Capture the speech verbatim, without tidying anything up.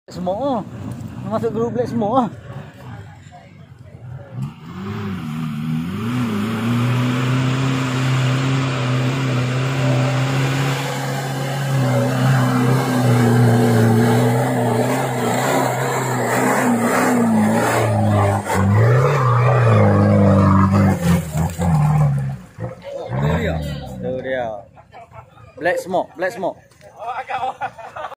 Semua masuk grup black semua. Tu dia. Tu dia. Black smoke, black smoke.